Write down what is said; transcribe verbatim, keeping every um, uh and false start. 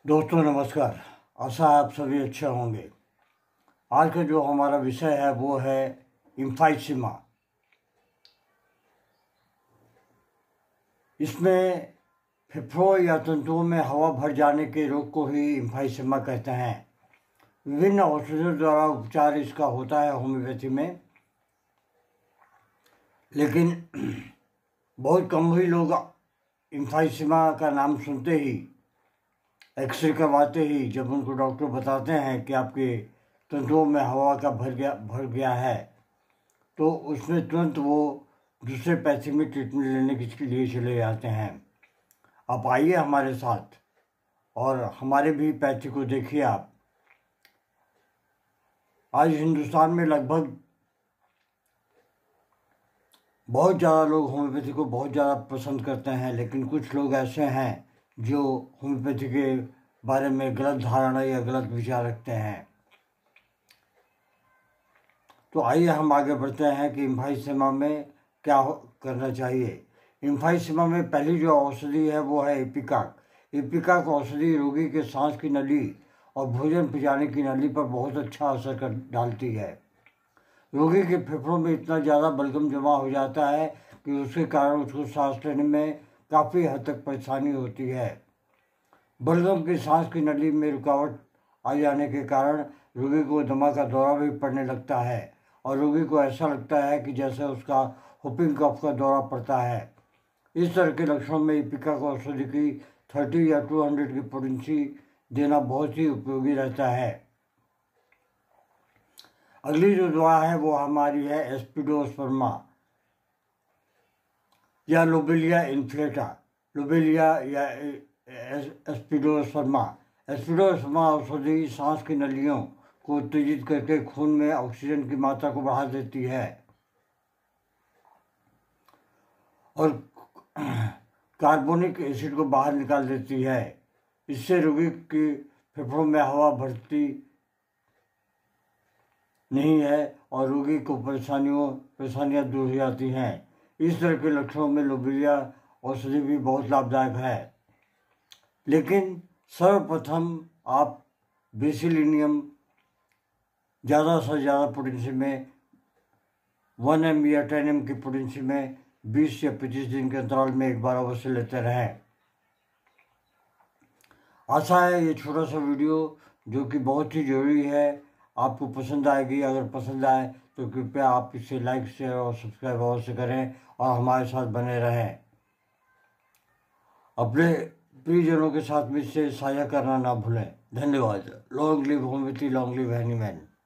दोस्तों नमस्कार। आशा है आप सभी अच्छे होंगे। आज का जो हमारा विषय है वो है इम्फाइसीमा। इसमें फेफड़ों या तंतुओं में हवा भर जाने के रोग को ही इम्फाइसीमा कहते हैं। विभिन्न औषधियों द्वारा उपचार इसका होता है होम्योपैथी में, लेकिन बहुत कम ही लोग इम्फाइसीमा का नाम सुनते ही, एक्सरे करवाते ही जब उनको डॉक्टर बताते हैं कि आपके तंतुओं में हवा का भर गया भर गया है, तो उसमें तुरंत वो दूसरे पैथी में ट्रीटमेंट लेने के लिए चले जाते हैं। आप आइए हमारे साथ और हमारे भी पैथी को देखिए आप। आज हिंदुस्तान में लगभग बहुत ज़्यादा लोग होम्योपैथी को बहुत ज़्यादा पसंद करते हैं, लेकिन कुछ लोग ऐसे हैं जो होम्योपैथी के बारे में गलत धारणा या गलत विचार रखते हैं। तो आइए हम आगे बढ़ते हैं कि इम्फाइसीमा में क्या करना चाहिए। इम्फाइसीमा में पहली जो औषधि है वो है इपिकाक। इपिकाक औषधि रोगी के सांस की नली और भोजन पचाने की नली पर बहुत अच्छा असर कर डालती है। रोगी के फेफड़ों में इतना ज़्यादा बलगम जमा हो जाता है कि उसके कारण उसको सांस लेने में काफ़ी हद तक परेशानी होती है। बलगम की सांस की नली में रुकावट आ जाने के कारण रोगी को दमा का दौरा भी पड़ने लगता है और रोगी को ऐसा लगता है कि जैसे उसका हुपिंग कफ का दौरा पड़ता है। इस तरह के लक्षणों में इपिकाक औषधि की थर्टी या टू हंड्रेड की पोटेंसी देना बहुत ही उपयोगी रहता है। अगली जो दवा है वो हमारी है एस्पिडोस्पर्मा या लोबेलिया इन्फ्लेटा। लोबेलिया या एस्पिडोस्पर्मा एस्पिडोस्पर्मा औषधि सांस की नलियों को उत्तेजित करके खून में ऑक्सीजन की मात्रा को बढ़ा देती है और कार्बोनिक एसिड को बाहर निकाल देती है। इससे रोगी की फेफड़ों में हवा भरती नहीं है और रोगी को परेशानियों परेशानियाँ दूर हो जाती हैं। इस तरह के लक्षणों में लोबेलिया औषधि भी बहुत लाभदायक है। लेकिन सर्वप्रथम आप बेसिलिनियम ज़्यादा से ज़्यादा पोटेंसी में वन एम या टेन एम की पोटेंसी में बीस या पच्चीस दिन के अंतराल में एक बार अवश्य लेते रहें। आशा है ये छोटा सा वीडियो जो कि बहुत ही ज़रूरी है आपको पसंद आएगी। अगर पसंद आए तो कृपया आप इसे लाइक शेयर और सब्सक्राइब अवश्य करें और हमारे साथ बने रहें। अपने प्रियजनों के साथ भी इसे साझा करना ना भूलें। धन्यवाद। Long live homeopathy, long live Hahnemann.